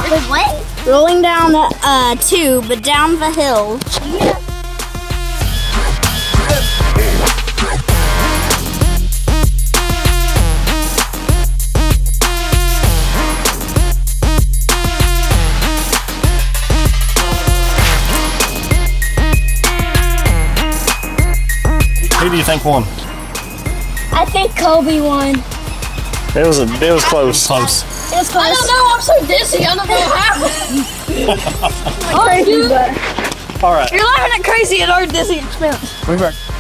Wait, what? Rolling down the tube, but down the hill. Yeah. Who do you think won? I think Kobe won. It was close. Close. It was close. I don't know. I'm so dizzy. I don't know how. Crazy, but all right. You're laughing at crazy at our dizzy expense. We're back.